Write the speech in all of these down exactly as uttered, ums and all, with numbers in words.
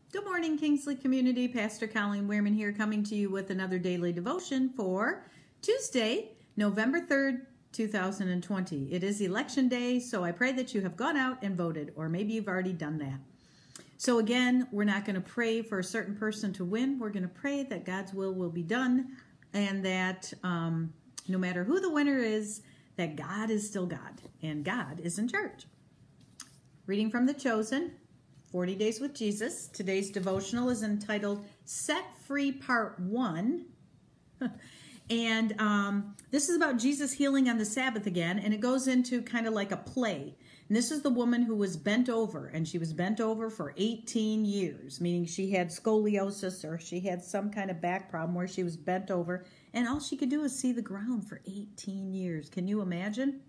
Good morning, Kingsley community. Pastor Colleen Wehrman here, coming to you with another daily devotion for Tuesday, November third, two thousand twenty. It is election day, so I pray that you have gone out and voted, or maybe you've already done that. So again, we're not going to pray for a certain person to win. We're going to pray that God's will will be done, and that um, no matter who the winner is, that God is still God, and God is in charge. Reading from The Chosen, forty days with Jesus. Today's devotional is entitled Set Free Part one. And um, this is about Jesus healing on the Sabbath again, and it goes into kind of like a play. And this is the woman who was bent over, and she was bent over for eighteen years, meaning she had scoliosis or she had some kind of back problem where she was bent over, and all she could do was see the ground for eighteen years. Can you imagine?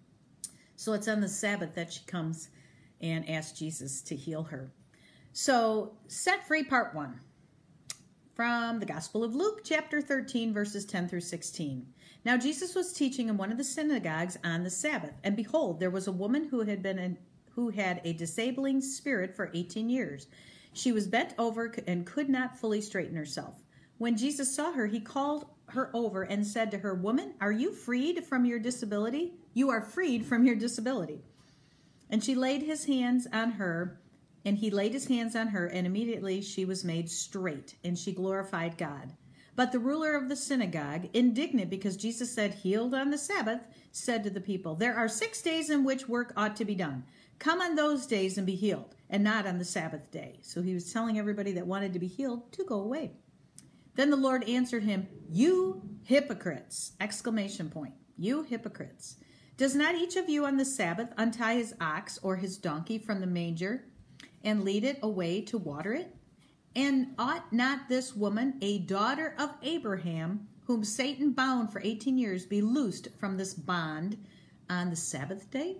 So it's on the Sabbath that she comes and asks Jesus to heal her. So, Set Free Part one. From the Gospel of Luke, chapter thirteen, verses ten through sixteen. Now Jesus was teaching in one of the synagogues on the Sabbath, and behold, there was a woman who had been in, who had a disabling spirit for eighteen years. She was bent over and could not fully straighten herself. When Jesus saw her, he called her over and said to her, "Woman, are you freed from your disability? You are freed from your disability." And she laid his hands on her, and he laid his hands on her, and immediately she was made straight, and she glorified God. But the ruler of the synagogue, indignant because Jesus said healed on the Sabbath, said to the people, "There are six days in which work ought to be done. Come on those days and be healed, and not on the Sabbath day." So he was telling everybody that wanted to be healed to go away. Then the Lord answered him, "You hypocrites!" Exclamation point. You hypocrites. Does not each of you on the Sabbath untie his ox or his donkey from the manger and lead it away to water it? And ought not this woman, a daughter of Abraham, whom Satan bound for eighteen years, be loosed from this bond on the Sabbath day?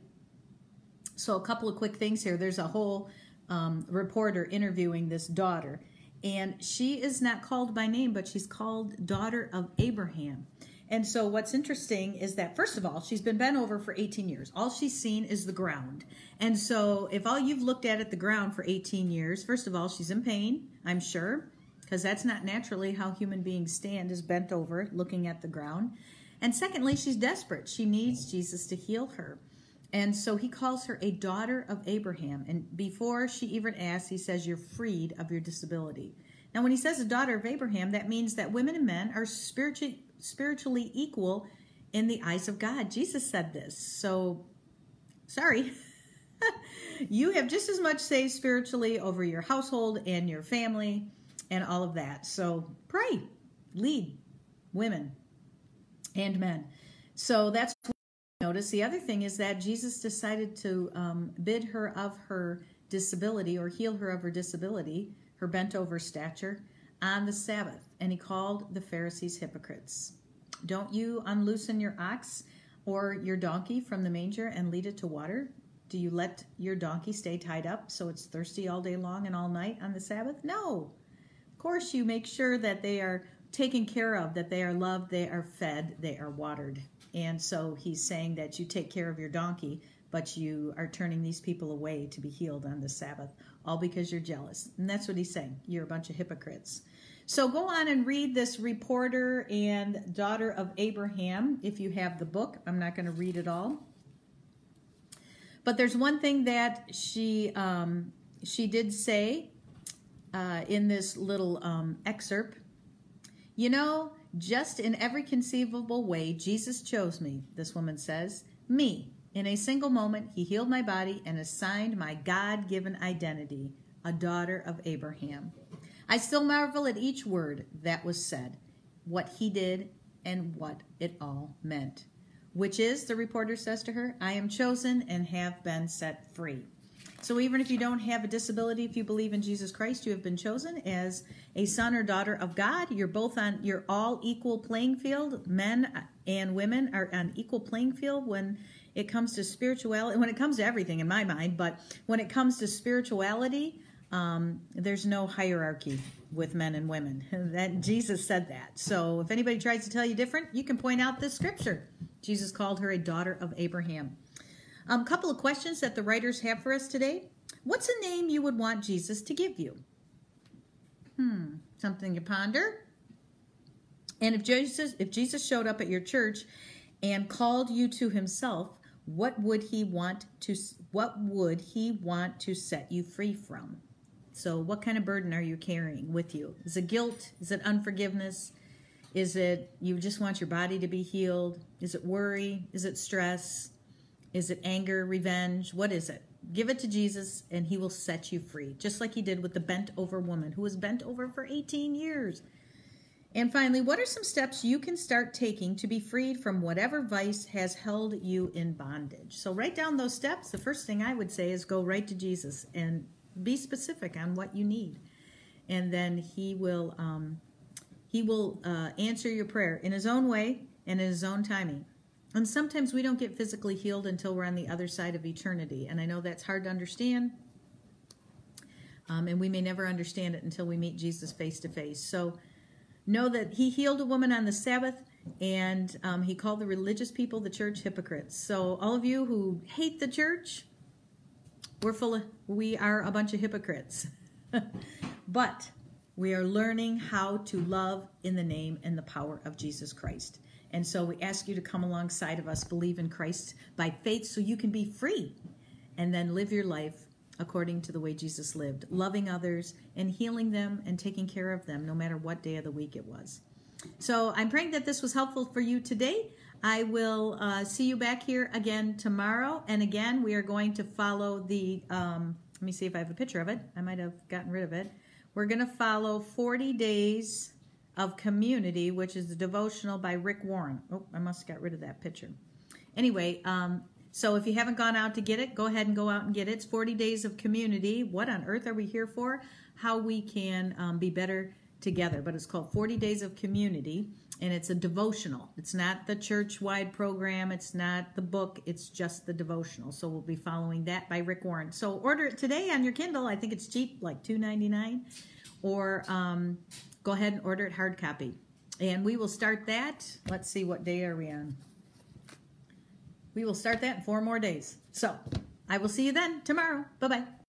So a couple of quick things here. There's a whole um, reporter interviewing this daughter, and she is not called by name, but she's called daughter of Abraham. And so what's interesting is that, first of all, she's been bent over for eighteen years. All she's seen is the ground. And so if all you've looked at at the ground for eighteen years, first of all, she's in pain, I'm sure, because that's not naturally how human beings stand, is bent over looking at the ground. And secondly, she's desperate. She needs Jesus to heal her. And so he calls her a daughter of Abraham. And before she even asks, he says, "You're freed of your disability." Now, when he says a daughter of Abraham, that means that women and men are spiritually spiritually equal in the eyes of God. Jesus said this. So, sorry. You have just as much say spiritually over your household and your family and all of that. So, pray. Lead women and men. So, that's what we notice. The other thing is that Jesus decided to um, bid her of her disability, or heal her of her disability, her bent over stature, on the Sabbath, and he called the Pharisees hypocrites. Don't you unloosen your ox or your donkey from the manger and lead it to water? Do you let your donkey stay tied up so it's thirsty all day long and all night on the Sabbath? No. Of course, you make sure that they are taken care of, that they are loved, they are fed, they are watered. And so he's saying that you take care of your donkey, but you are turning these people away to be healed on the Sabbath, all because you're jealous. And that's what he's saying. You're a bunch of hypocrites. So go on and read this reporter and daughter of Abraham if you have the book. I'm not going to read it all. But there's one thing that she, um, she did say uh, in this little um, excerpt. You know, just in every conceivable way, Jesus chose me, this woman says. Me. In a single moment, he healed my body and assigned my God-given identity, a daughter of Abraham. I still marvel at each word that was said, what he did, and what it all meant. Which is, the reporter says to her, I am chosen and have been set free. So even if you don't have a disability, if you believe in Jesus Christ, you have been chosen as a son or daughter of God. You're both on, you're all equal playing field. Men and women are on equal playing field when it comes to spirituality, when it comes to everything in my mind, but when it comes to spirituality, um, there's no hierarchy with men and women. That Jesus said that. So if anybody tries to tell you different, you can point out this scripture. Jesus called her a daughter of Abraham. A um, couple of questions that the writers have for us today. What's a name you would want Jesus to give you? Hmm, something to ponder. And if Jesus, if Jesus showed up at your church and called you to himself, what would he want to, what would he want to set you free from? So what kind of burden are you carrying with you? Is it guilt? Is it unforgiveness? Is it you just want your body to be healed? Is it worry? Is it stress? Is it anger, revenge? What is it? Give it to Jesus and he will set you free, just like he did with the bent over woman who was bent over for eighteen years. And finally, what are some steps you can start taking to be freed from whatever vice has held you in bondage? So write down those steps. The first thing I would say is go right to Jesus and be specific on what you need. And then he will um, he will uh, answer your prayer in his own way and in his own timing. And sometimes we don't get physically healed until we're on the other side of eternity. And I know that's hard to understand. Um, and we may never understand it until we meet Jesus face to face. So know that he healed a woman on the Sabbath, and um, he called the religious people, the church, hypocrites. So all of you who hate the church, we're full of, we are a bunch of hypocrites. But we are learning how to love in the name and the power of Jesus Christ. And so we ask you to come alongside of us, believe in Christ by faith so you can be free and then live your life according to the way Jesus lived, loving others and healing them and taking care of them no matter what day of the week it was. So I'm praying that this was helpful for you today. I will uh, see you back here again tomorrow. And again, we are going to follow the, um, let me see if I have a picture of it. I might have gotten rid of it. We're going to follow forty days of Community, which is the devotional by Rick Warren. Oh, I must have got rid of that picture. Anyway, um, so if you haven't gone out to get it, go ahead and go out and get it. It's forty days of Community. What on earth are we here for? How we can um, be better together. But it's called forty days of Community, and it's a devotional. It's not the church-wide program. It's not the book. It's just the devotional. So we'll be following that by Rick Warren. So order it today on your Kindle. I think it's cheap, like two ninety-nine. Or um, go ahead and order it hard copy. And we will start that. Let's see, what day are we on? We will start that in four more days. So I will see you then tomorrow. Bye-bye.